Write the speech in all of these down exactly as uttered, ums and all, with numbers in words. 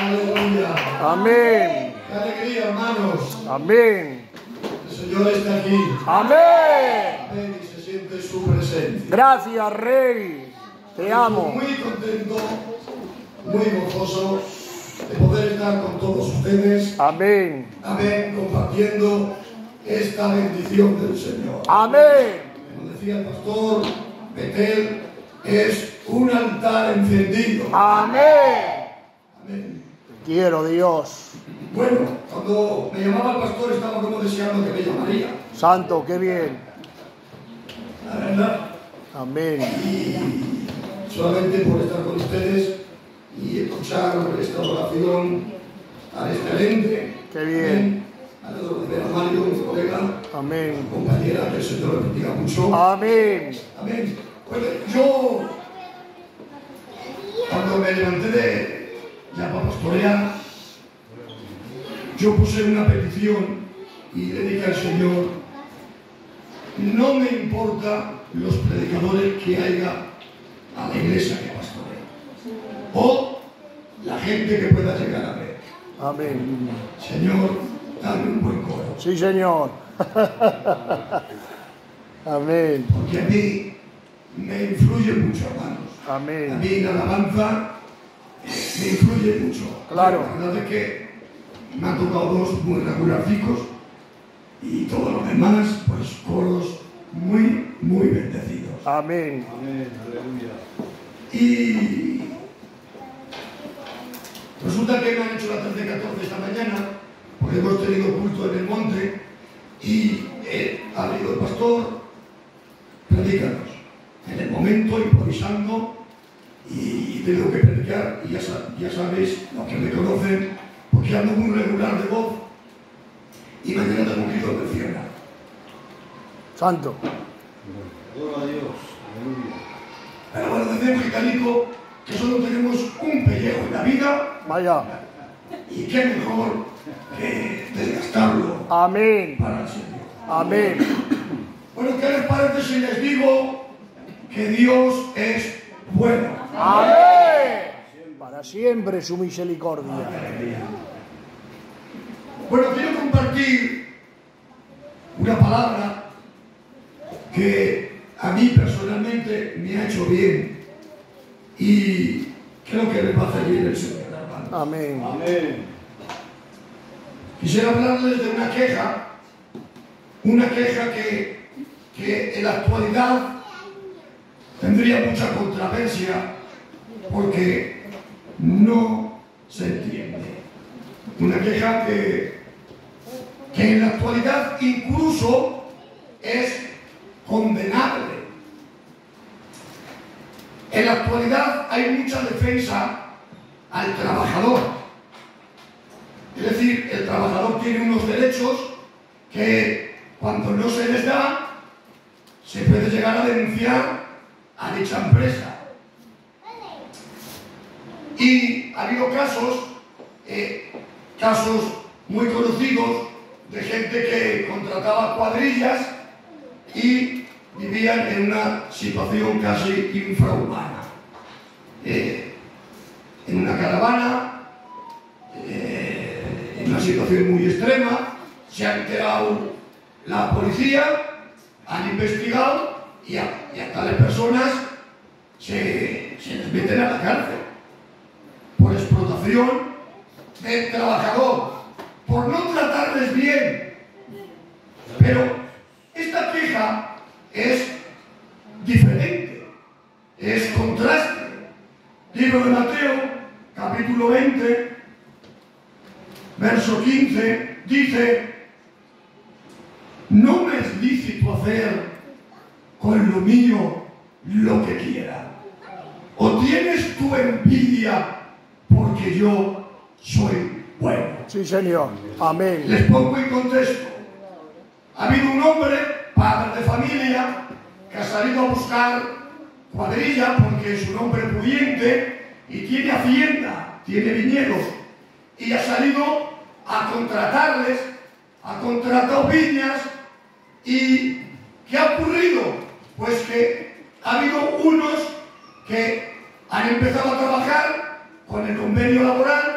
Aleluya. Amén. Qué alegría, hermanos. Amén. El Señor está aquí. Amén. Amén. Y se siente su presencia. Gracias, Rey. Te amo. Estoy muy contento, muy gozoso de poder estar con todos ustedes. Amén. Amén. Compartiendo esta bendición del Señor. Amén. Como decía el pastor, Betel es un altar encendido. Amén. Amén. Quiero, Dios. Bueno, cuando me llamaba el pastor estaba como deseando que me llamaría. Santo, qué bien. La verdad. Amén. Y solamente por estar con ustedes y escuchar esta oración tan excelente. Qué bien. Me alegro de ver a Mario, mi colega, Amén. compañera, que el Señor le bendiga mucho. Amén. Amén. Bueno, yo, cuando me levanté de ya para pastorear, yo puse una petición y le dije al Señor, no me importa los predicadores que haya a la iglesia que pastorea, o la gente que pueda llegar a ver. Amén. Señor, dame un buen coro. Sí, Señor. Amén. Porque a mí me influye mucho, hermanos. A Amén. mí la alabanza me influye mucho. Claro. La verdad es que me han tocado dos muy regularcicos y todos los demás, pues coros muy, muy bendecidos. Amén. Y resulta que me han hecho la trece catorce esta mañana, porque hemos tenido culto en el monte y eh, ha venido el pastor, predícanos. En el momento, improvisando, y tengo que predicar, y ya, ya sabéis, los que me conocen, porque ando muy regular de voz, y mañana tengo un grito de cierra. Santo. Gloria a Dios. Aleluya. Pero bueno, decía el gitanico que solo tenemos un pellejo en la vida, Vaya. y qué mejor que desgastarlo Amén. para el Señor. Amén. Bueno, ¿qué les parece si les digo que Dios es bueno? Amén. Para siempre su misericordia. Bueno, quiero compartir una palabra que a mí personalmente me ha hecho bien y creo que les va a hacer bien el Señor, hermano. Amén. Amén. Quisiera hablarles de una queja, una queja que, que en la actualidad tendría mucha controversia porque no se entiende. Una queja que, que en la actualidad incluso es condenable. En la actualidad hay mucha defensa al trabajador. Es decir, el trabajador tiene unos derechos que cuando no se les da, se puede llegar a denunciar a dicha empresa. Y ha habido casos, eh, casos muy conocidos de gente que contrataba cuadrillas y vivían en una situación casi infrahumana. Eh, en una caravana, eh, en una situación muy extrema, se ha enterado la policía, han investigado y a, y a tales personas se, se les meten a la cárcel por explotación del trabajador, por no tratarles bien. Pero esta queja es diferente, es contraste. Libro de Mateo, capítulo veinte, verso quince, dice: no me es lícito hacer con lo mío lo que quiera. ¿O tienes tu envidia porque yo soy bueno? Sí, Señor. Amén. Les pongo en contexto. Ha habido un hombre, padre de familia, que ha salido a buscar cuadrilla porque es un hombre pudiente y tiene hacienda, tiene viñedos, y ha salido a contratarles, ha contratado viñas. ¿Y qué ha ocurrido? Pues que ha habido unos que han empezado a trabajar con el convenio laboral,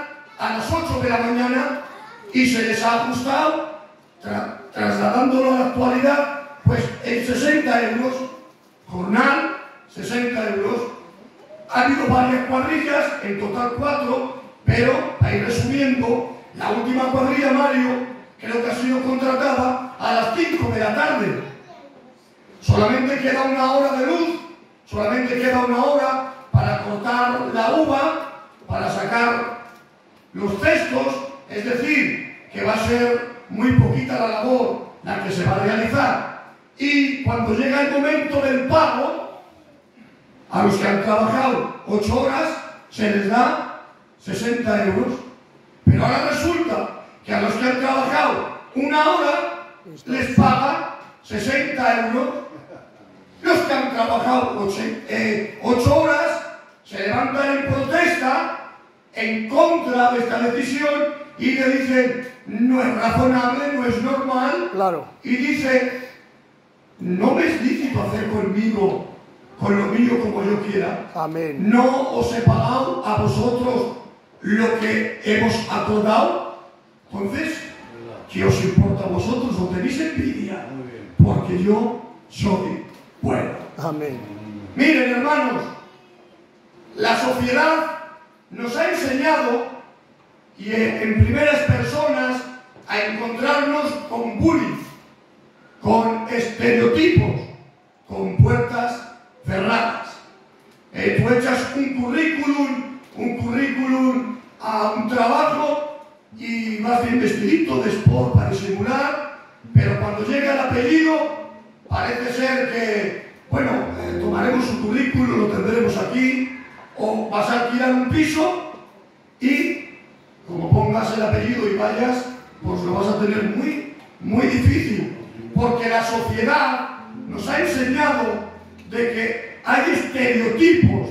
a las ocho de la mañana y se les ha ajustado, tra trasladándolo a la actualidad, pues en sesenta euros, jornal, sesenta euros. Ha habido varias cuadrillas, en total cuatro, pero, para ir resumiendo, la última cuadrilla, Mario, creo que ha sido contratada a las cinco de la tarde. Solamente queda una hora de luz, solamente queda una hora para cortar la uva, para sacar los cestos, es decir, que va a ser muy poquita la labor la que se va a realizar. Y cuando llega el momento del pago, a los que han trabajado ocho horas se les da sesenta euros. Pero ahora resulta que a los que han trabajado una hora les paga sesenta euros. Los que han trabajado ocho horas se levantan en protesta en contra de esta decisión y le dicen: no es razonable, no es normal. Claro. Y dice: no me es lícito hacer conmigo, con lo mío como yo quiera. Amén. No os he pagado a vosotros lo que hemos acordado. Entonces, ¿qué os importa a vosotros? ¿O tenéis envidia? Porque yo soy bueno. Amén. Miren, hermanos, la sociedad nos ha enseñado, y en primeras personas, a encontrarnos con bullying, con estereotipos, con puertas cerradas. Eh, tú echas un currículum, un currículum a un trabajo y vas bien vestidito de sport para disimular, pero cuando llega el apellido parece ser que, bueno, eh, tomaremos su currículum, lo tendremos aquí, o vas a alquilar un piso y como pongas el apellido y vayas, pues lo vas a tener muy, muy difícil, porque la sociedad nos ha enseñado de que hay estereotipos,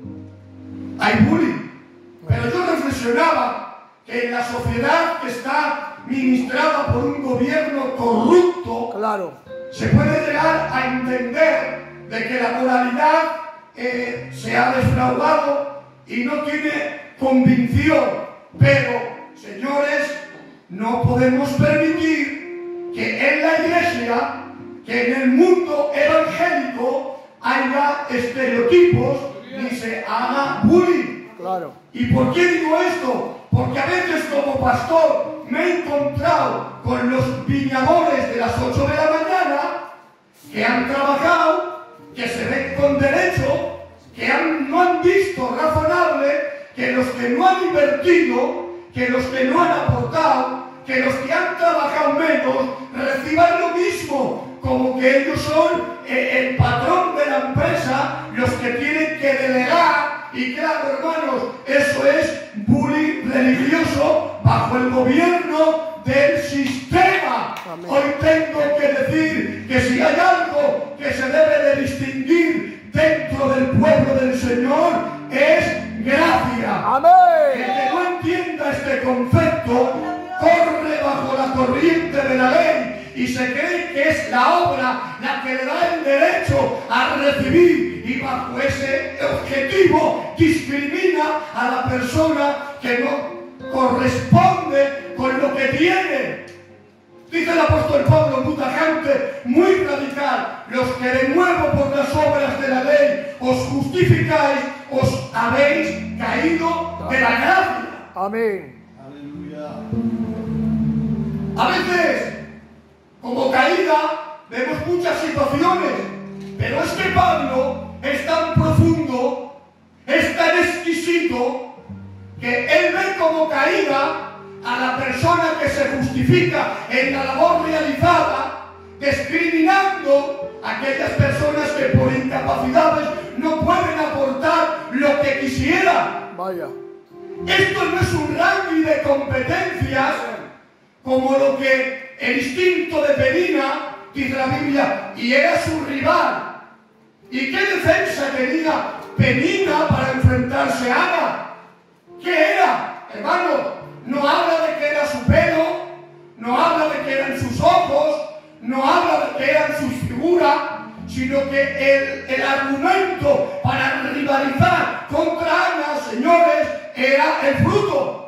hay bullying, pero yo reflexionaba que en la sociedad que está ministrada por un gobierno corrupto, Claro. se puede llegar a entender de que la moralidad eh, se ha defraudado y no tiene convicción. Pero, señores, no podemos permitir que en la iglesia, que en el mundo evangélico haya estereotipos ni se haga bullying. Claro. ¿Y por qué digo esto? Porque a veces como pastor me he encontrado con los viñadores de las ocho de la mañana que han trabajado, que se ven con derecho, que han, no han visto razonable que los que no han invertido, que los que no han aportado, que los que han trabajado menos reciban lo mismo, como que ellos son eh, el patrón de la empresa, los que tienen que delegar. Y claro, hermanos, eso es bullying religioso bajo el gobierno del sistema. Amén. Hoy tengo que decir que si hay algo que se debe de distinguir dentro del pueblo del Señor, es gracia. Amén. El que no entienda este concepto corre bajo la corriente de la ley y se cree que es la obra la que le da el derecho a recibir, y bajo ese objetivo discrimina a la persona que no corresponde con lo que tiene. Dice el apóstol Pablo, muy tajante, muy radical: los que de nuevo por las obras de la ley os justificáis, os habéis caído de la gracia. Amén. Aleluya. A veces, como caída, vemos muchas situaciones, pero es que Pablo es tan profundo, es tan exquisito, que él ve como caída a la persona que se justifica en la labor realizada, discriminando a aquellas personas que por incapacidades no pueden aportar lo que quisieran. Vaya. Esto no es un ranking de competencias como lo que el instinto de Penina, dice la Biblia, y era su rival. ¿Y qué defensa tenía Penina para enfrentarse a Ana? ¿Qué era? Hermano, no habla de que era su pelo, no habla de que eran sus ojos, no habla de que eran sus figuras, sino que el, el argumento para rivalizar contra Ana, señores, era el fruto.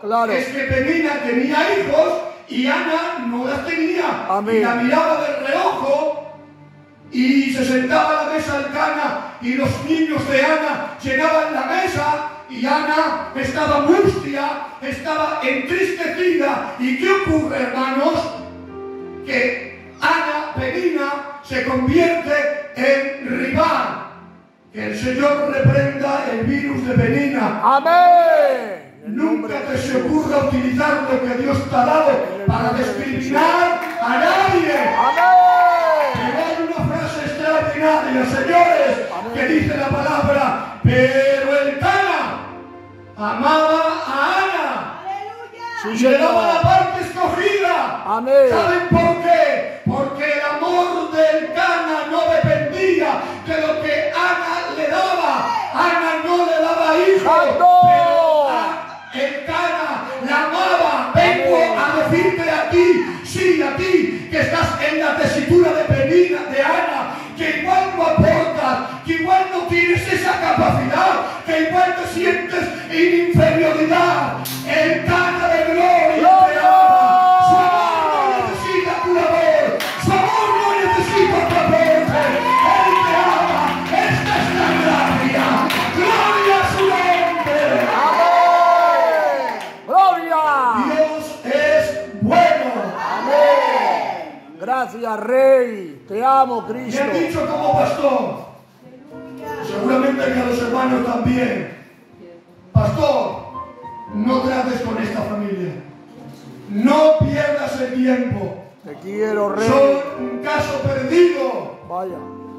Claro. es que Penina tenía hijos y Ana no las tenía. Amén. Y la miraba de reojo y se sentaba a la mesa Elcana y los niños de Ana llenaban la mesa y Ana estaba mustia, estaba entristecida. ¿Y qué ocurre, hermanos? Que Ana, Penina, se convierte en rival. Que el Señor reprenda el virus de Penina. Amén. En nombre Nunca de te se Jesús. ocurra utilizar lo que Dios te ha dado para discriminar a nadie. Amén. Pero hay una frase extraordinaria, señores, que dice la palabra: pero Elcana amaba a Ana. Sí, Y le daba la Señor. parte escogida. Amén. ¿Saben por qué? Porque el amor de Elcana no dependía de lo que Ana le daba. Ana no le daba hijos. ¡Santo! Pero a Elcana la amaba. Vengo a decirte a ti, sí, a ti, que estás en la tesitura de Penina, de Ana, que igual no aportas, que igual no tienes esa capacidad, que igual te sientes en inferioridad. Elcana de gloria te ama. Su amor no necesita tu labor, su amor no necesita tu aporte. Él te ama. Esta es la gracia. Gloria a su nombre. Amén. Gloria. Dios es bueno. Amén. Gracias, Rey. Te amo, Me Cristo. han dicho como pastor, seguramente que a los hermanos también: pastor, no trates con esta familia, no pierdas el tiempo, Te quiero, Rey. son un caso perdido. Vaya.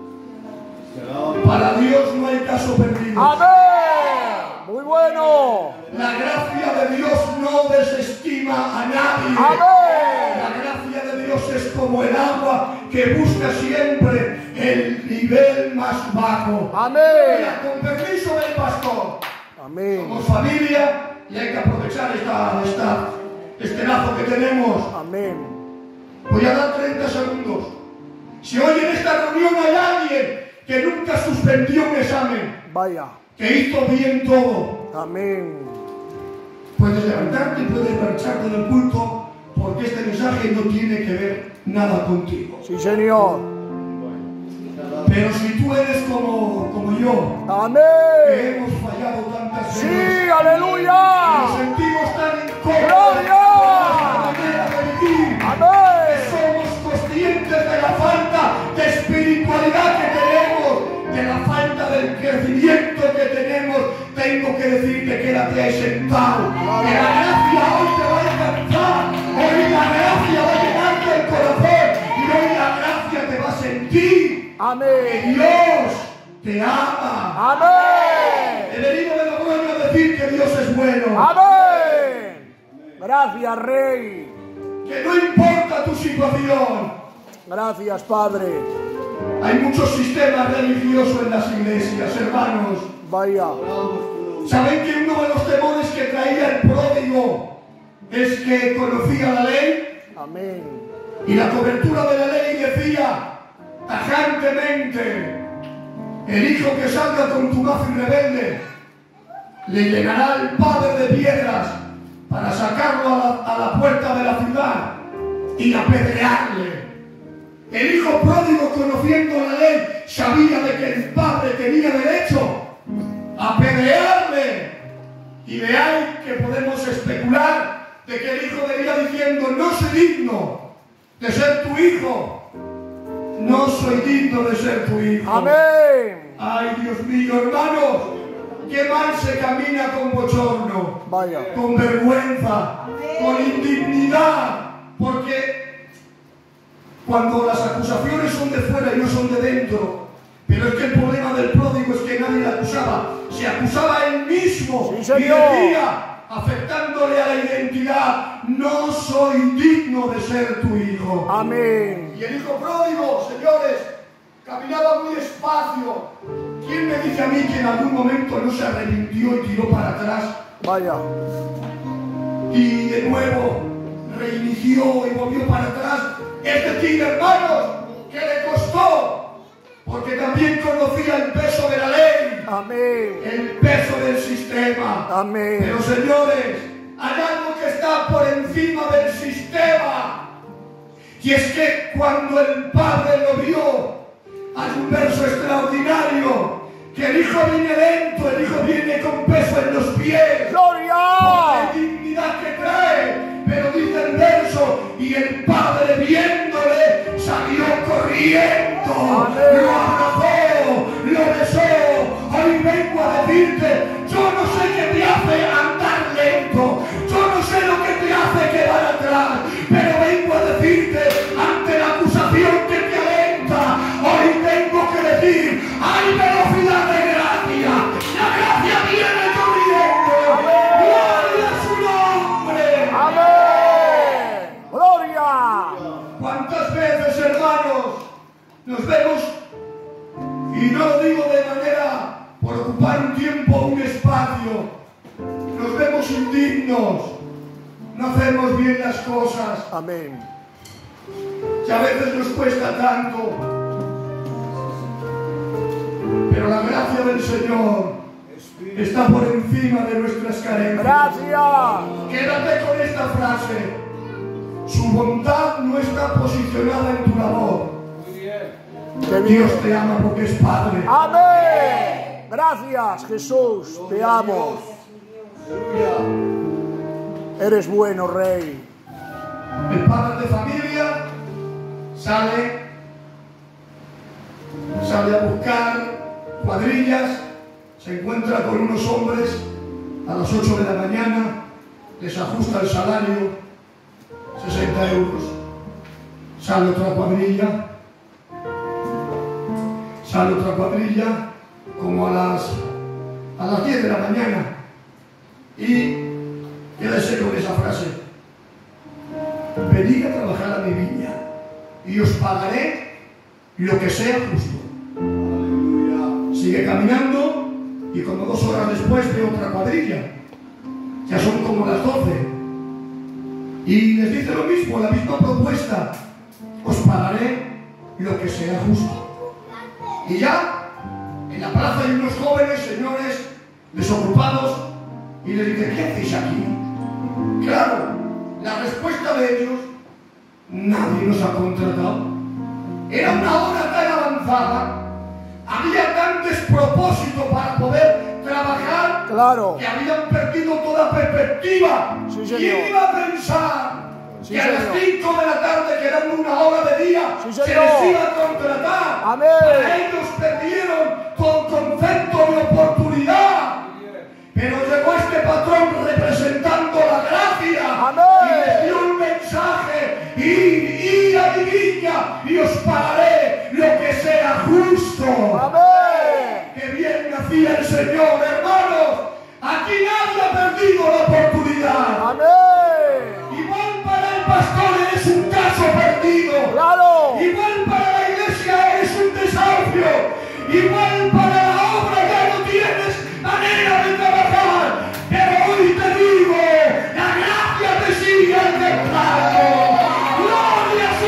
Para Dios no hay caso perdido. Amén. Muy bueno. La gracia de Dios no desestima a nadie. Amén. La gracia de Dios es como el agua que busca siempre el nivel más bajo. Amén. Mira, con permiso del pastor, Amén. somos familia y hay que aprovechar esta, esta, este lazo que tenemos. Amén. Voy a dar treinta segundos. Si hoy en esta reunión hay alguien que nunca suspendió un examen, Vaya. que hizo bien todo, Amén. puedes levantarte y puedes marcharte del culto, porque este mensaje no tiene que ver nada contigo. Sí, Señor. Pero si tú eres como, como yo, que Amén. hemos fallado tantas Sí, veces, nos aleluya. sentimos tan incómodos ¡Gloria! con nuestra manera de vivir, que Amén. somos conscientes de la falta de espiritualidad que tenemos, de la falta del crecimiento que tenemos. Tengo que decirte, quédate ahí sentado, que la gracia hoy te va a alcanzar, hoy la gracia va a llenarte el corazón y hoy la gracia te va a sentir. Que Amén. Dios te ama. Amén. He venido de lo bueno a decir que Dios es bueno. Amén. Gracias, Rey. Que no importa tu situación. Gracias, Padre. Hay muchos sistemas religiosos en las iglesias, hermanos. Vaya. ¿Saben que uno de los temores que traía el pródigo es que conocía la ley? Amén. Y la cobertura de la ley decía tajantemente: el hijo que salga contumaz y rebelde, le llenará el padre de piedras para sacarlo a la, a la puerta de la ciudad y apedrearle. El hijo pródigo, conociendo la ley, sabía de que el padre tenía derecho a apedrearle. Y de ahí que podemos especular de que el hijo venía diciendo: no soy digno de ser tu hijo. No soy digno de ser tu hijo. Amén. Ay, Dios mío, hermanos, qué mal se camina con bochorno, Vaya. con vergüenza, con indignidad, porque cuando las acusaciones son de fuera y no son de dentro, pero es que el problema del pródigo es que nadie le acusaba, se acusaba a él mismo Sí, y señor. decía, afectándole a la identidad: no soy digno de ser tu hijo. Amén. Y el hijo pródigo, señores, caminaba muy despacio. ¿Quién me dice a mí que en algún momento no se arrepintió y tiró para atrás? Vaya. Y de nuevo reinició y volvió para atrás. Es decir, hermanos, que le costó, porque también conocía el peso de la ley, Amén. el peso del sistema. Amén. Pero señores, hay algo está por encima del sistema. Y es que cuando el Padre lo vio, hay un verso extraordinario, que el Hijo viene lento, el Hijo viene con peso en los pies, ¡Gloria! por la dignidad que trae, pero dice el verso, y el Padre viéndole salió corriendo, Amén. lo abrazó, lo besó. Hoy vengo a decirte, yo no sé qué te hace andar lento, yo no sé lo que te hace quedar atrás, pero vengo a decirte, ante la acusación que te alenta, hoy tengo que decir, hay velocidad de gracia, la gracia viene corriendo. Amén. ¡Gloria a su nombre! ¡Amén! ¡Gloria! ¿Cuántas veces, hermanos, nos vemos, y no lo digo de manera por ocupar un tiempo o un espacio, nos vemos indignos, no hacemos bien las cosas, Amén. y a veces nos cuesta tanto, pero la gracia del Señor está por encima de nuestras carencias. Gracias. Quédate con esta frase: su bondad no está posicionada en tu labor. Qué bien. Dios te ama porque es Padre. Amén. Gracias, Jesús. Te amo. Eres bueno, Rey. El padre de familia sale, sale a buscar cuadrillas, se encuentra con unos hombres a las ocho de la mañana, les ajusta el salario, sesenta euros. Sale otra cuadrilla, sale otra cuadrilla, como a las, a las diez de la mañana, y quédese con esa frase: venid a trabajar a mi viña y os pagaré lo que sea justo. Aleluya. Sigue caminando y como dos horas después ve otra cuadrilla, ya son como las doce, y les dice lo mismo, la misma propuesta: os pagaré lo que sea justo. Y ya en la plaza hay unos jóvenes señores desocupados y les dice: ¿qué hacéis aquí? Claro, la respuesta de ellos: nadie nos ha contratado. Era una hora tan avanzada, había tan despropósito para poder trabajar, Claro. que habían perdido toda perspectiva. Sí, señor. ¿Quién iba a pensar Sí, que a las señor. cinco de la tarde, quedando una hora de día, Sí, se señor. les iba a contratar? Amén. Para ellos perdieron todo concepto de oportunidad. Pero llegó este patrón representando la gracia. Amén. Y les dio un mensaje: id, id a mi viña y os pagaré lo que sea justo. Amén. Que bien hacía el Señor, hermanos. Aquí nadie ha perdido la oportunidad. Amén. Igual para el pastor es un caso perdido. Claro. Igual para la iglesia es un desahucio. Igual para la obra ya no tienes manera de trabajar. Pero hoy te digo, la gracia te sigue alcanzando. ¡Gloria a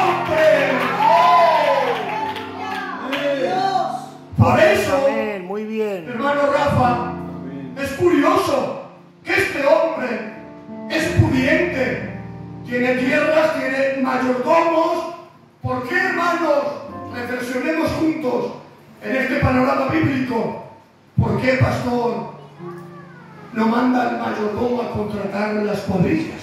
su nombre! Por eso, Amén. Muy bien. hermano Rafa, es curioso que este hombre es pudiente, tiene tierras, tiene mayordomos. ¿Por qué, hermanos? Reflexionemos juntos en este panorama bíblico. ¿Por qué, pastor, no manda al mayordomo a contratar las cuadrillas?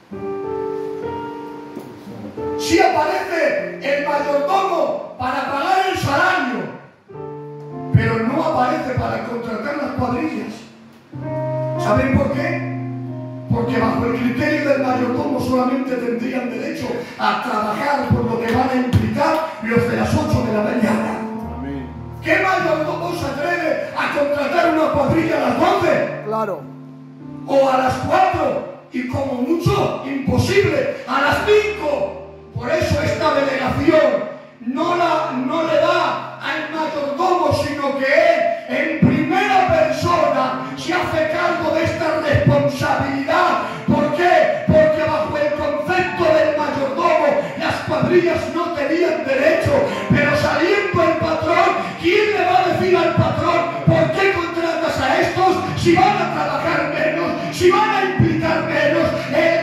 Si aparece el mayordomo para pagar el salario, pero no aparece para contratar las cuadrillas. ¿Saben por qué? Porque bajo el criterio del mayordomo solamente tendrían derecho a trabajar por lo que van a implicar los de las ocho de la mañana. Amén. ¿Qué mayordomo se atreve a contratar una cuadrilla a las doce? Claro. O a las cuatro, y como mucho, imposible, a las cinco. Por eso esta delegación no, la, no le da al mayordomo, sino que él, en primera persona, se hace cargo de esta responsabilidad. ¿Por qué? Porque bajo el concepto del mayordomo, las cuadrillas no tenían derecho, pero saliendo el patrón, ¿quién le va a decir al patrón por qué contratas a estos si van a trabajar menos, si van a implicar menos? El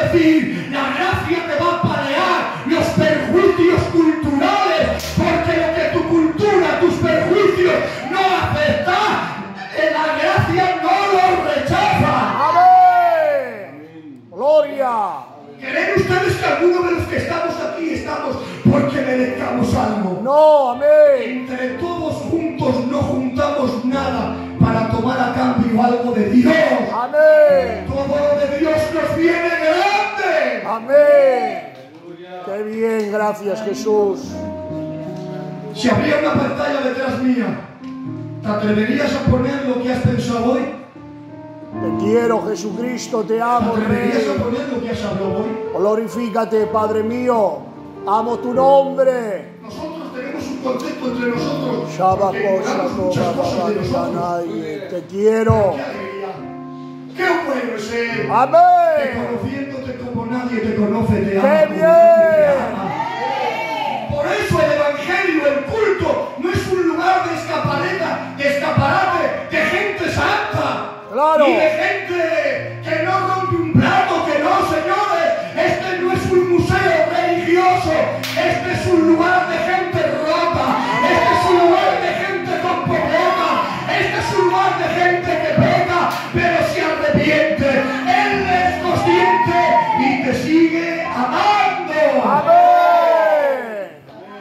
decir, la gracia te va a paliar los perjuicios culturales, porque lo que tu cultura, tus perjuicios no aceptan, la gracia no lo rechaza. Amén. Gloria. ¿Creen ustedes que alguno de los que estamos aquí estamos porque merezcamos algo? No, amén. Entre todos juntos no juntamos nada para tomar a cambio algo de Dios. Amén. Todo lo de Dios nos viene grande. Amén. Qué bien, gracias Jesús. Si habría una pantalla detrás mía, ¿te atreverías a poner lo que has pensado hoy? Te quiero, Jesucristo, te ¿Te amo, atreverías a Rey. poner lo que has hablado hoy? Glorifícate, Padre mío. Amo tu nombre. Nosotros tenemos un concepto entre nosotros porque Shabakosa, ignoramos muchas Toba, cosas de nosotros. Babaritanay. Te quiero. ¡Qué alegría! ¡Qué bueno es Él! Que Amén. conociéndote como nadie te conoce, te ama. ¡Qué como bien! nadie te ama. Por eso el Evangelio, el culto, no es un lugar de escaparata, de escaparate, de gente santa. Claro. Y de gente que no rompe un plato, que no, señores. Este no es un museo religioso. Este es un lugar de gente rota. Este es un lugar de gente con pobreza. Este es un lugar de gente que peca, pero se arrepiente. Él es consciente y te sigue amando. Amén.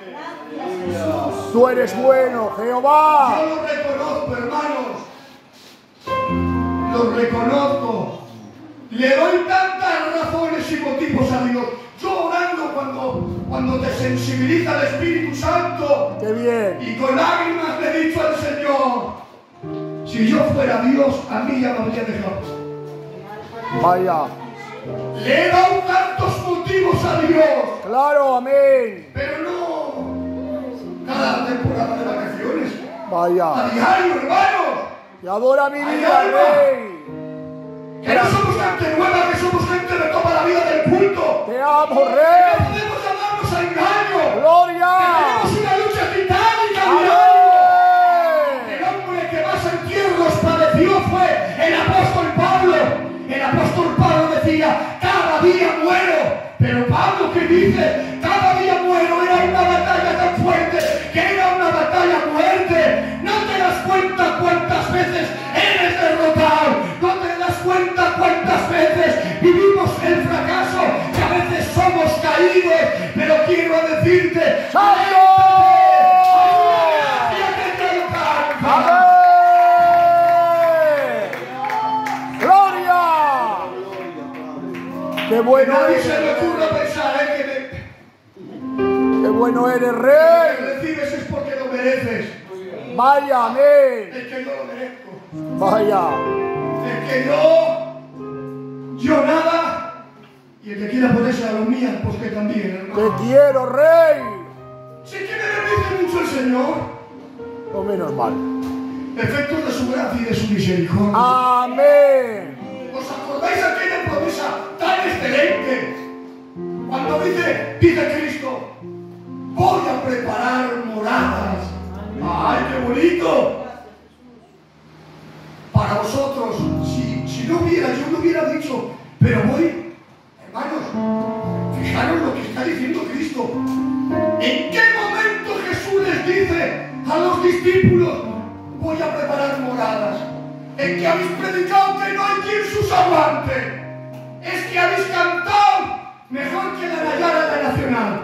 Tú eres bueno, Jehová. Yo lo reconozco, hermanos. Lo reconozco. Le doy tantas razones y motivos a Dios. Yo orando cuando, cuando te sensibiliza el Espíritu Santo Qué bien. y con lágrimas le he dicho al Señor, si yo fuera Dios, a mí ya me habría dejado. Vaya. Le he dado tantos motivos a Dios, Claro, amén. pero no cada temporada de vacaciones. Vaya. A diario, hermanos. Y adora mi Ay, vida, alma. Rey. Que no somos gente nueva, que somos gente de toda la vida del culto. Te amo, No Rey. podemos llamarnos a engaño. Gloria. Tenemos una lucha titánica diario. El Amén. hombre que más entierros padeció fue el apóstol Pablo. El apóstol Pablo decía, cada día muero. Pero Pablo, que dice, cada día muero, era una batalla tan fuerte que era una batalla a muerte. No te das cuenta cuántas veces eres derrotado. No te das cuenta cuántas veces vivimos el fracaso, que a veces somos caídos. Pero quiero decirte, ¡Santo! ¡hay una gracia que te alcanza! Amén. Gloria. Qué bueno Nadie eres. se le ocurra pensar eh, que me- Qué bueno eres, que Rey. recibes es porque lo mereces. Vaya, amén. Es que yo lo merezco. Vaya. Es que yo, yo nada. Y el que quiera ponerse a lo mía, pues que también, hermano. Te quiero, Rey. Si que me bendice mucho el Señor, Lo menos mal. efectos de su gracia y de su misericordia. Amén. ¿Os acordáis de aquella promesa tan excelente? Cuando dice, dice Cristo, voy a preparar moradas. ¡Ay, qué bonito! Para vosotros, si, si no hubiera, yo no hubiera dicho, pero voy, hermanos, fijaros lo que está diciendo Cristo. ¿En qué momento Jesús les dice a los discípulos, voy a preparar moradas? En que habéis predicado que no hay quien sus aguante. Es que habéis cantado mejor que la Nayara de la Nacional.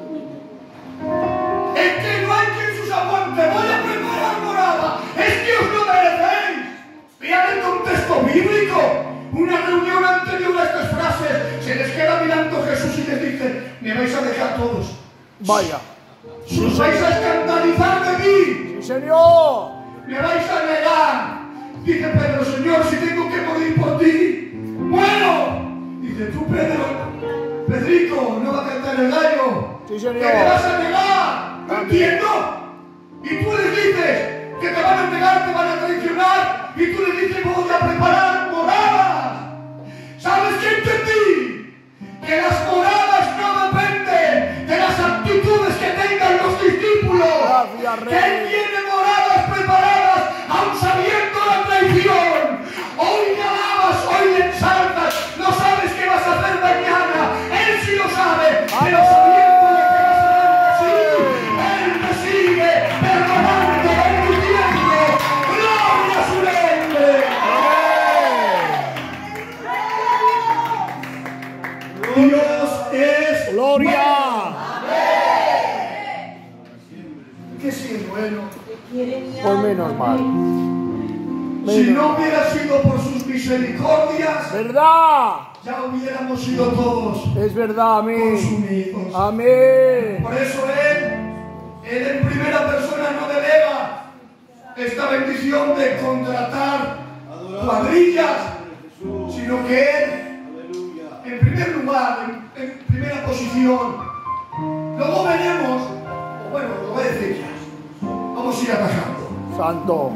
Es que no hay quien sus aguante. Voy a preparar morada. Es que os lo merecéis. Vean el contexto bíblico. Una reunión anterior a estas frases se les queda mirando Jesús y les dice, me vais a dejar todos. Vaya. Os vais a escandalizar de mí. Sí, Señor. Me vais a negar. Dice Pedro, Señor, si tengo que morir por ti, muero. Dice tú, Pedro, Pedrico, no va a cantar el gallo. Sí, Que Señor. me vas a negar. No entiendo. Y tú les dices que te van a negar, te van a traicionar. Y tú les dices, voy a preparar moradas. ¿Sabes qué entendí? Que las moradas no dependen de las actitudes que tengan los discípulos. Gracias, Rey. Que Él tiene moradas preparadas, aun sabiendo la traición. Hoy me alabas, hoy me ensalzas. No sabes qué vas a hacer mañana. Dios es Gloria. que sí es bueno. Por menos mal. Si Menos. no hubiera sido por sus misericordias, ¿Verdad? ya hubiéramos sido todos Es verdad, amén. consumidos. Amén. Por eso Él, Él en primera persona no delega esta bendición de contratar cuadrillas, sino que Él, en primer lugar, en, en primera posición, luego veremos, o bueno, lo voy a decir ya, vamos a ir atajando. Santo.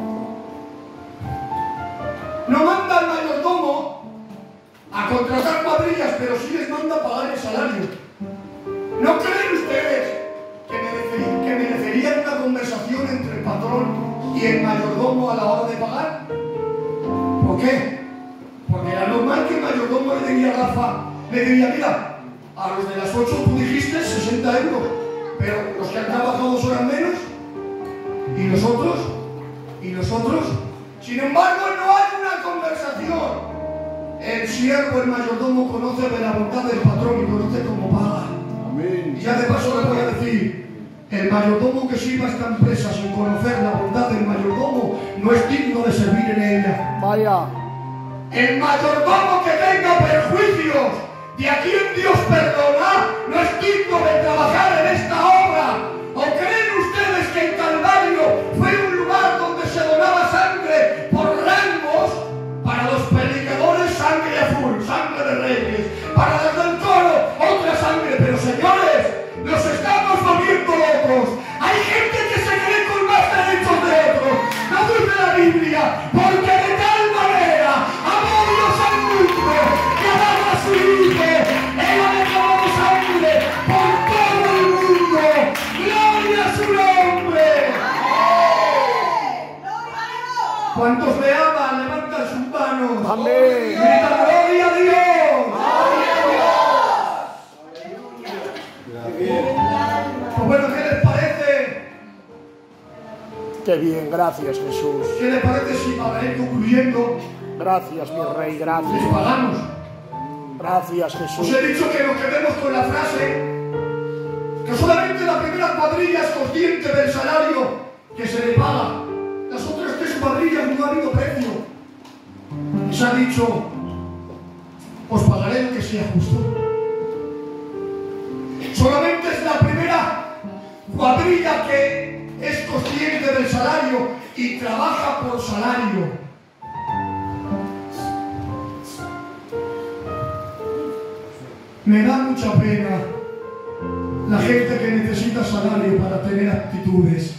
No manda al mayordomo a contratar cuadrillas, pero sí les manda a pagar el salario. ¿No creen ustedes que merecería, que merecerían una conversación entre el patrón y el mayordomo a la hora de pagar? ¿Por qué? Porque era normal que el mayordomo le diría a Rafa, le diría, mira, a los de las ocho tú dijiste sesenta euros, pero los que han trabajado dos horas menos, y nosotros, y nosotros, sin embargo no hay una conversación. El siervo, el mayordomo conoce de la bondad del patrón y conoce cómo paga. Amén. Y ya de paso le voy a decir, el mayordomo que sirva a esta empresa sin conocer la bondad del mayordomo no es digno de servir en ella. Vaya. El mayordomo que tenga perjuicios de a quien Dios perdona no es digno de trabajar en esta obra. ¿O creen ustedes que el Calvario fue un lugar donde se donaba sangre por rangos? Para los predicadores, sangre azul, sangre de reyes. Para los del coro, otra sangre. Pero señores, nos estamos volviendo locos. Hay gente que se cree con más derechos de otros. No dice la Biblia, porque de tal manera amó Dios al mundo que ha dado a su Hijo. Él ha derramado sangre por todo el mundo. ¡Gloria a su nombre! ¿Cuántos le aman? Levantan sus manos. Amén. Grita gloria a Dios. Pues bueno, ¿qué les parece? Qué bien, gracias Jesús. ¿Qué les parece si para ir concluyendo Gracias, mi rey, les gracias. pagamos? Gracias Os Jesús. he dicho que nos quedemos con la frase que solamente la primera cuadrilla es consciente del salario que se le paga. Las otras tres cuadrillas no ha habido precio. Les ha dicho, os pagaré lo que sea justo. Solamente es la primera cuadrilla que es consciente del salario y trabaja por salario. Me da mucha pena la gente que necesita salario para tener actitudes.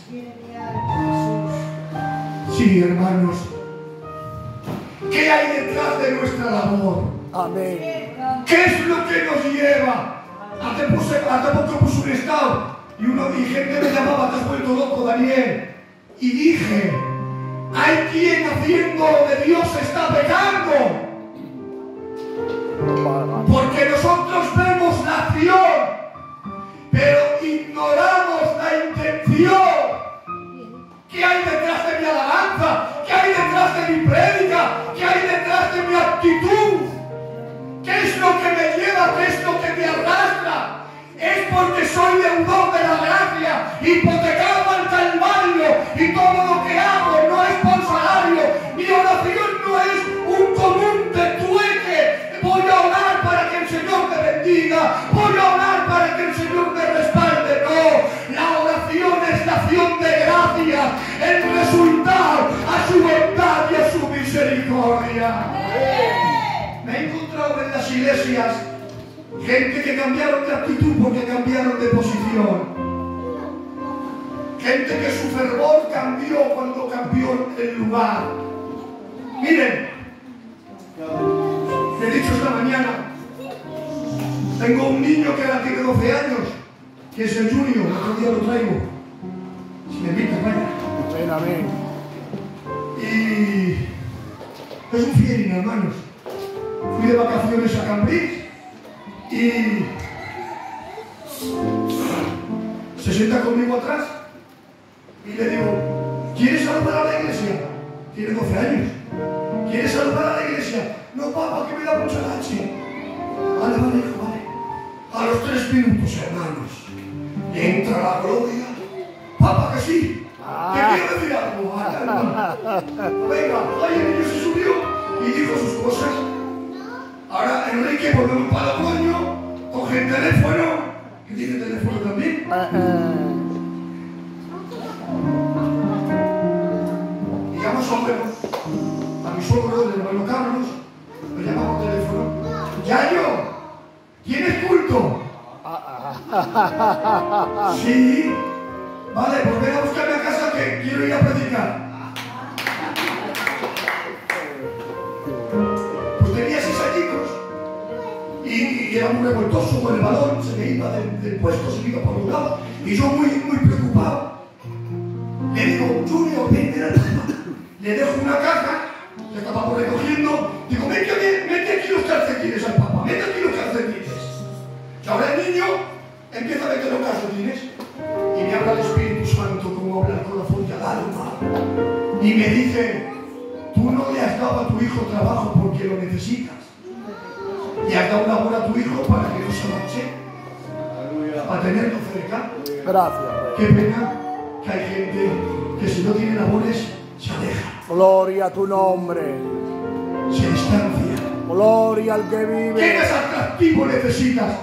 Sí, hermanos. ¿Qué hay detrás de nuestra labor? Amén. ¿Qué es lo que nos lleva? Hace, puse, hace poco puse un estado y, uno, y gente me llamaba, te has vuelto loco, Daniel. Y dije, hay quien haciendo lo de Dios está pecando. Porque nosotros vemos la acción, pero ignoramos la intención. ¿Qué hay detrás de mi alabanza? ¿Qué hay detrás de mi prédica? ¿Qué hay detrás de mi actitud? ¿Qué es lo que me lleva? ¿Qué es lo que me arrastra? Es porque soy deudor de la gracia, hipotecado al Calvario, y todo lo que hago no es por salario. Mi oración no es un común de trueque. Voy a orar para que el Señor me bendiga. Voy a orar para que el Señor me respalde. No, la oración es la acción de gracia, el resultado a su bondad y a su misericordia. Me he encontrado en las iglesias gente que cambiaron de actitud porque cambiaron de posición. Gente que su fervor cambió cuando cambió el lugar. Miren, le he dicho esta mañana, tengo un niño que ahora tiene doce años, que es el Junior, el otro día lo traigo. Si me invitas, vaya. Amén, amén. Y es un fiel, hermanos. Fui de vacaciones a Cambrils y se sienta conmigo atrás y le digo, ¿quieres saludar a la iglesia? Tiene doce años. ¿Quieres saludar a la iglesia? No, papá, que me da mucha leche. Vale, vale, hijo, vale. los tres minutos, hermanos, entra la gloria. Papá, que sí. ¿Qué quiero decir algo? Venga, ay, el niño se subió y dijo sus cosas. Ahora Enrique volvemos para Logroño, coge el teléfono, que tiene teléfono también. Y llama sombreros a mi suegro, el hermano Carlos, lo llama por teléfono. Yayo, ¿tienes culto? Sí. Vale, pues ven a buscarme a casa que quiero ir a predicar. Pues tenía seis añicos y, y era muy revoltoso con el balón, se me iba del, del puesto, se me iba por un lado y yo muy, muy preocupado. Le digo, Junior, ven, ven, le dejo una caja, que acabamos recogiendo, digo, mete, mete aquí los calcetines al papá, mete aquí los calcetines. Y ahora el niño empieza a meter los calcetines. Y me habla el Espíritu Santo como hablar con la fuente al alma. Y me dice, tú no le has dado a tu hijo trabajo porque lo necesitas. Le has dado labor a tu hijo para que no se marche. Para tenerlo cerca. Gracias. Qué pena que hay gente que si no tiene labores se aleja. Gloria a tu nombre. Se distancia. Gloria al que vive. ¿Qué atractivo necesitas?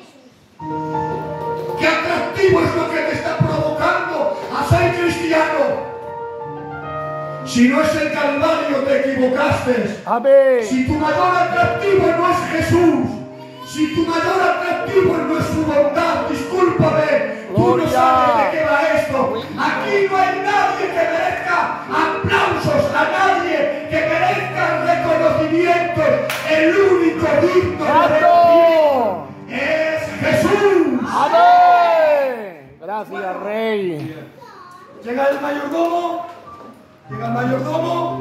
¿Qué atractivo es lo que te está provocando a ser cristiano? Si no es el Calvario, te equivocaste. Amén. Si tu mayor atractivo no es Jesús, si tu mayor atractivo no es su bondad, discúlpame, tú no sabes de qué va esto. Aquí no hay nadie que merezca aplausos, a nadie que merezca reconocimiento. El único digno de es Jesús. Amén. Gracias, Rey. Llega el mayordomo, llega el mayordomo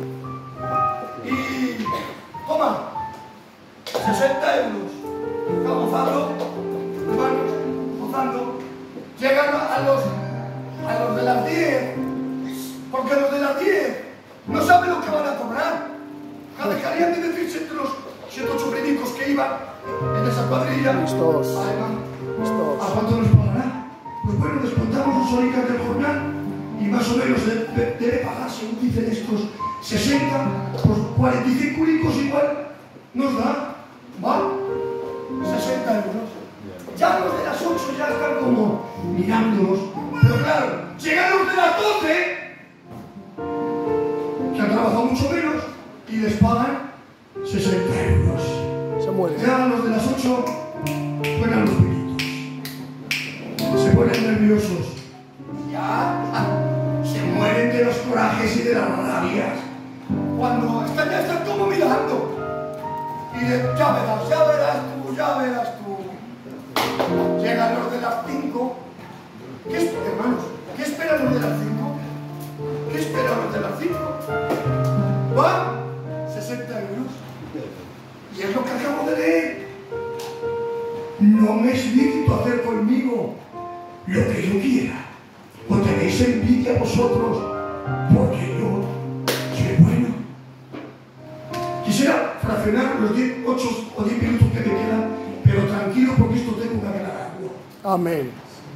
y toma sesenta euros. Está gozando, hermanos, gozando. Llegan a los, a los de las diez, porque los de las diez no saben lo que van a cobrar. Dejarían de decirse entre los siete ocho brincos que iban en esa cuadrilla. Listos. Listos. ¿A cuánto nos pagará? Pues bueno, descontamos dos horitas del jornal y más o menos debe, debe pagar, según dicen estos, sesenta, pues cuarenta y cinco brincos igual nos da, ¿va? sesenta euros. Ya los de las ocho ya están como mirándolos. Pero claro, llegan los de las doce, que han trabajado mucho menos, y les pagan sesenta euros. Se muere. Ya los de las ocho suenan los pinitos. Se ponen nerviosos. Ya se mueren de los corajes y de las rabias. Cuando están, ya están como mirando. Y de, ya verás, ya verás tú, ya verás tú. Llegan los de las cinco. ¿Qué esperan, hermanos? ¿Qué esperan los de las cinco? ¿Qué esperan los de las cinco? ¿Va? sesenta euros. Y es lo que acabo de leer. No me es lícito hacer conmigo lo que yo quiera. O tenéis envidia vosotros porque yo soy bueno. Quisiera fraccionar los diez, ocho o diez minutos que me quedan, pero tranquilo porque esto tengo que aclarar algo. Amén.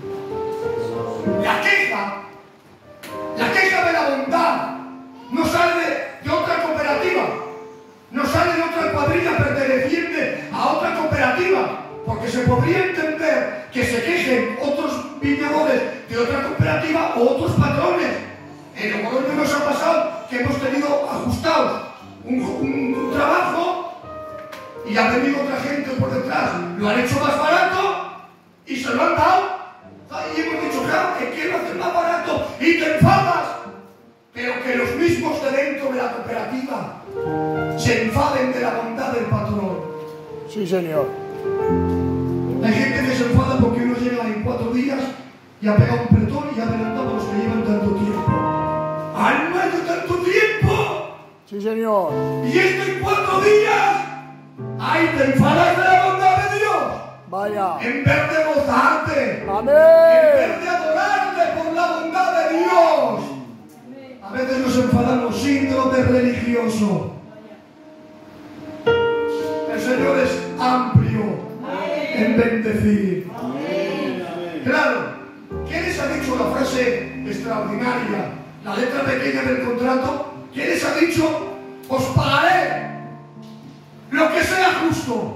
La queja, la queja de la bondad no sale de otra cooperativa, no sale de otra cuadrilla perteneciente a otra cooperativa, porque se podría entender que se quejen otros viñadores de otra cooperativa o otros patrones. En Logroño nos ha pasado que hemos tenido ajustados un, un, un trabajo y ha venido otra gente por detrás, lo han hecho más barato y se lo han dado. Y hemos dicho, claro, que quiero hacer más barato y te enfadas. Pero que los mismos de dentro de la cooperativa se enfaden de la bondad del patrón. Sí, señor. Hay gente que se enfada porque uno llega en cuatro días y ha pegado un pretón y ha adelantado a los que llevan tanto tiempo. ¡Alma de tanto tiempo! Sí, señor. Y esto en cuatro días. ¡Ay, te enfadas de la bondad de Dios! Vaya. En vez de gozarte. Amén. En vez de adorarte por la bondad de Dios. A veces nos enfadamos, síndrome religioso. El Señor es amplio. en bendecir. Claro, ¿quién les ha dicho la frase extraordinaria, la letra pequeña del contrato? ¿Quién les ha dicho, os pagaré lo que sea justo?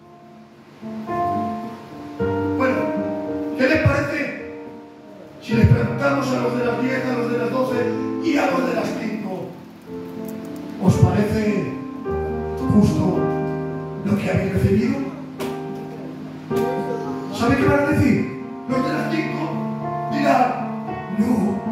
Bueno, ¿qué les parece si les preguntamos a los de las diez, a los de las doce y a los de las cinco? ¿Os parece justo lo que habéis recibido? ¿Sabe qué van a decir? Los de las cinco dirán, no,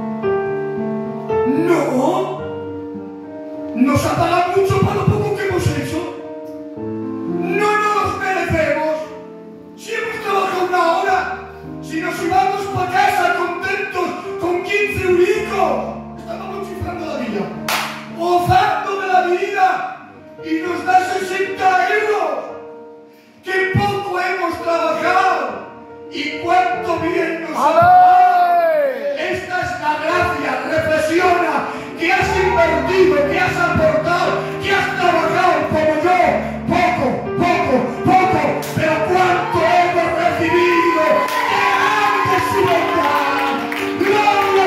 no, nos ha pagado mucho para lo poco que hemos hecho. No nos merecemos. Si hemos trabajado una hora, si nos íbamos para casa contentos con quince euricos, estábamos chiflando la vida, gozando de la vida, y nos da sesenta euros. ¡Qué poco hemos trabajado! ¡Y cuánto bien nos ha pagado! Esta es la gracia. Reflexiona que has invertido, que has aportado, que has trabajado como yo. Poco, poco, poco, pero cuánto hemos recibido. ¡Qué grande es su bondad! ¡Gloria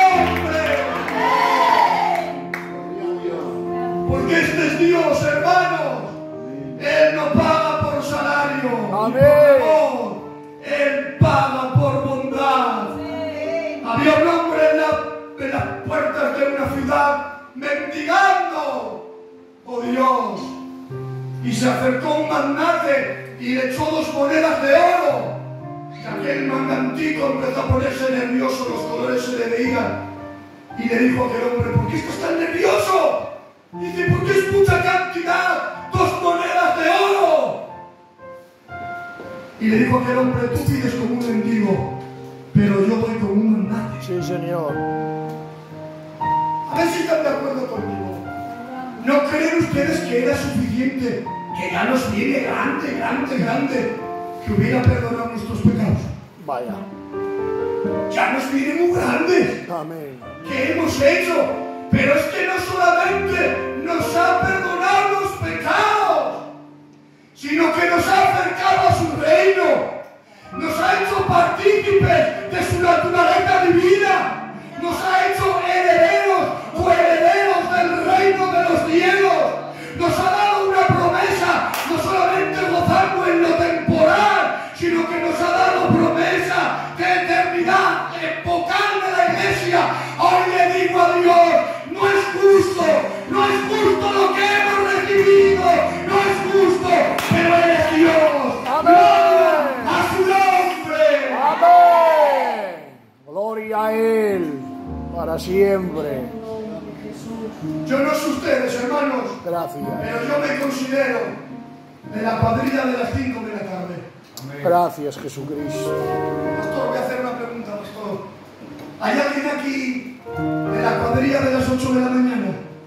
a su nombre! Porque este es Dios, hermanos. Él no paga por salario. Amén. No, Él paga por bondad. Había un hombre en, la, en las puertas de una ciudad mendigando. Oh Dios. Y se acercó un magnate y le echó dos monedas de oro. Y aquel magnantico empezó a ponerse nervioso, los colores se le veían. Y le dijo a aquel hombre, ¿por qué estás tan nervioso? Y dice, porque es mucha cantidad, dos monedas de oro. Y le dijo a aquel hombre, tú pides como un mendigo, pero yo doy como un magnate. Sí, Señor. A ver si están de acuerdo conmigo. ¿No creen ustedes que era suficiente, que ya nos viene grande, grande, grande, que hubiera perdonado nuestros pecados? Vaya. Ya nos viene muy grandes. Amén. ¿Qué hemos hecho? Pero es que no solamente nos ha perdonado los pecados, sino que nos ha acercado a su reino, nos ha hecho partícipes de su naturaleza divina, nos ha hecho herederos o herederos del reino de los cielos, nos ha dado una promesa, no solamente gozando en lo temporal, sino que nos ha dado promesa de eternidad epocal de la iglesia. Hoy le digo a Dios, no es justo, no es justo lo que hemos recibido, no es justo, pero Él es Dios. Amén. ¡Gloria a su nombre! Amén. Gloria a Él para siempre. Yo no sé ustedes, hermanos, Gracias. pero yo me considero de la cuadrilla de las cinco de la tarde. Gracias, Jesucristo. Pastor, voy a hacer una pregunta, pastor. ¿Hay alguien aquí de la cuadrilla de las ocho de la mañana?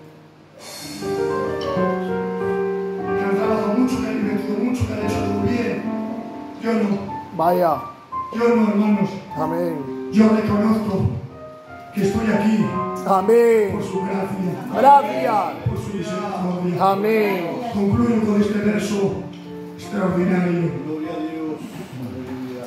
Que han trabajado mucho, que han invertido mucho, que han hecho todo bien. Yo no. Vaya. Yo no, hermanos. Amén. Yo reconozco que estoy aquí Amén. por su gracia, Gracias. por su misericordia. Amén. Concluyo con este verso extraordinario. Gloria a Dios. Aleluya.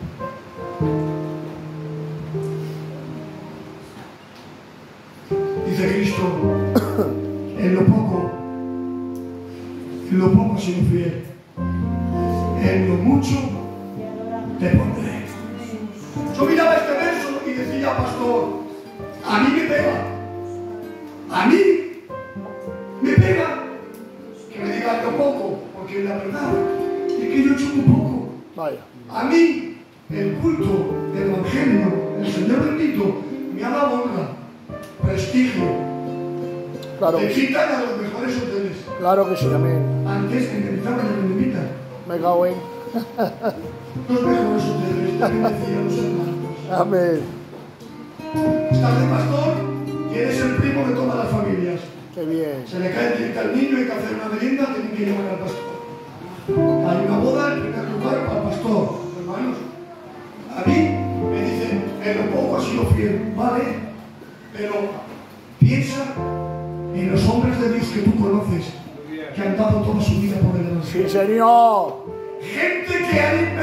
Dice Cristo, en lo poco, en lo poco has sido fiel, en lo mucho te pondré. Yo miraba este verso y decía, pastor, a mí me pega, a mí me pega que me digan lo poco, porque la verdad es que yo he hecho muy poco. Vaya. A mí, el culto del Evangelio, el Señor bendito, me ha dado honra, prestigio. Claro Te que sí. quitan a los mejores hoteles. Claro que sí. Amén. Antes indemnizaban a los invitan. Me cago en. Los mejores hoteles, también decían los hermanos. Amén. Estás de pastor y eres el primo de todas las familias. Qué bien. Se le cae el diente al niño, hay que hacer una merienda, tienen que llamar al pastor. Hay una boda, en primer lugar, al pastor, hermanos. A mí me dicen, en lo poco has sido fiel, vale, pero piensa en los hombres de Dios que tú conoces, que han dado toda su vida por el Evangelio. Sí, Señor. Gente que han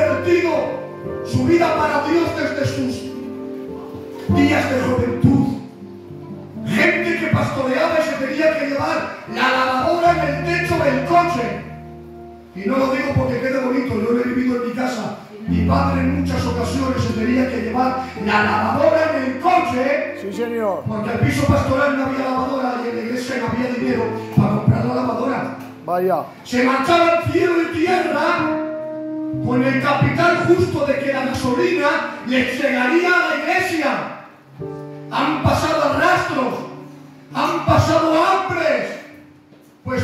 vida para Dios desde sus días de juventud. Gente que pastoreaba y se tenía que llevar la lavadora en el techo del coche. Y no lo digo porque quede bonito, yo lo he vivido en mi casa. Mi padre en muchas ocasiones se tenía que llevar la lavadora en el coche. Sí, señor. Porque al piso pastoral no había lavadora y en la iglesia no había dinero para comprar la lavadora. Vaya. Se marchaban cielo y tierra con el capital justo de que la gasolina les llegaría a la iglesia. Han pasado arrastros, han pasado hambres. Pues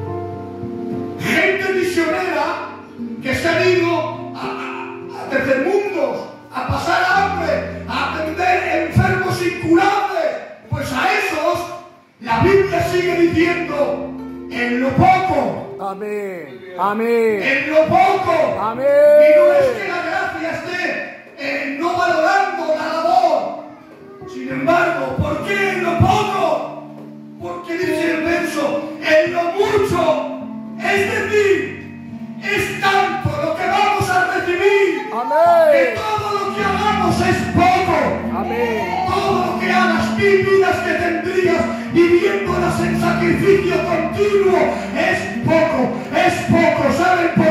gente misionera que se ha ido a, a, a tercermundos, a pasar hambre, a atender enfermos incurables. Pues a esos la Biblia sigue diciendo: en lo poco, Amén. Amén. en lo poco. Amén. Y no es que la gracia esté eh, no valorando la labor. Sin embargo, ¿por qué en lo poco? Porque dice el verso: en lo mucho, es decir, es tanto lo que vamos a recibir, que Amén. todo lo que hagamos es poco. Amén. Todo lo que hagas, mil vidas que tendrías viviéndolas en sacrificio continuo, es poco, es poco. ¿Saben